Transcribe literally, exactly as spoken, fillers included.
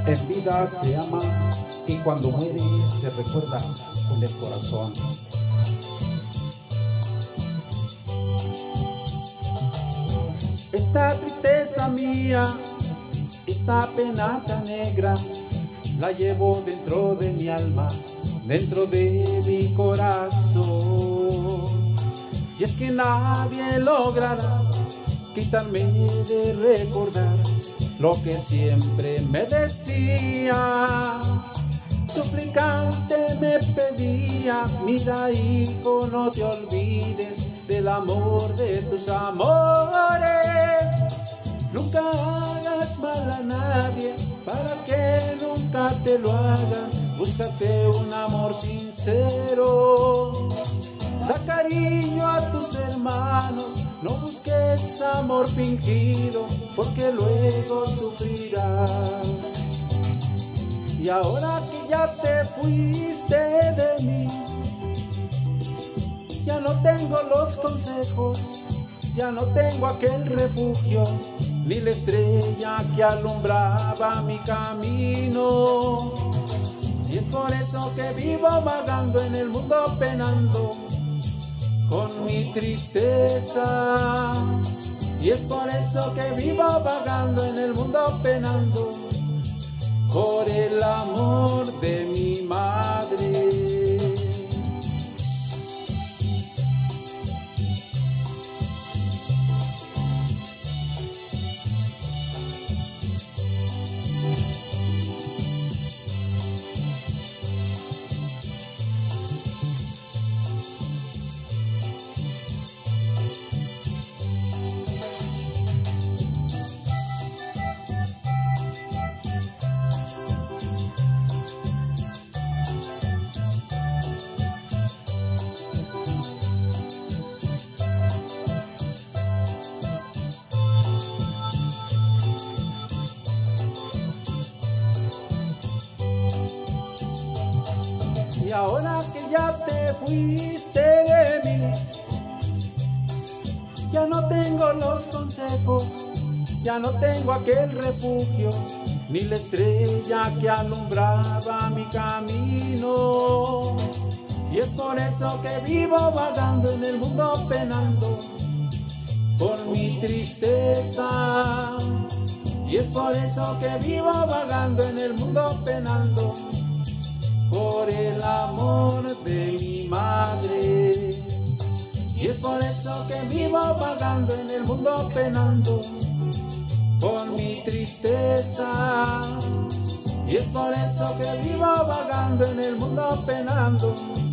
En vida se ama y cuando muere se recuerda con el corazón. Esta tristeza mía, esta pena tan negra, la llevo dentro de mi alma, dentro de mi corazón. Y es que nadie logrará quitarme de recordar lo que siempre me decía. Suplicante me pedía: mira, hijo, no te olvides del amor de tus amores. Nunca hagas mal a nadie para que nunca te lo hagan. Búscate un amor sincero. Da cariño a tus hermanos, no busques amor fingido, porque luego sufrirás. Y ahora que ya te fuiste de mí, ya no tengo los consejos, ya no tengo aquel refugio, ni la estrella que alumbraba mi camino. Y es por eso que vivo vagando en el mundo penando con mi tristeza. Y es por eso que vivo vagando en el mundo penando por el amor de mi madre. Y ahora que ya te fuiste de mí, ya no tengo los consejos, ya no tengo aquel refugio, ni la estrella que alumbraba mi camino. Y es por eso que vivo vagando en el mundo penando por mi tristeza. Y es por eso que vivo vagando en el mundo penando por el amor de mi madre. Y es por eso que vivo vagando en el mundo penando por mi tristeza. Y es por eso que vivo vagando en el mundo penando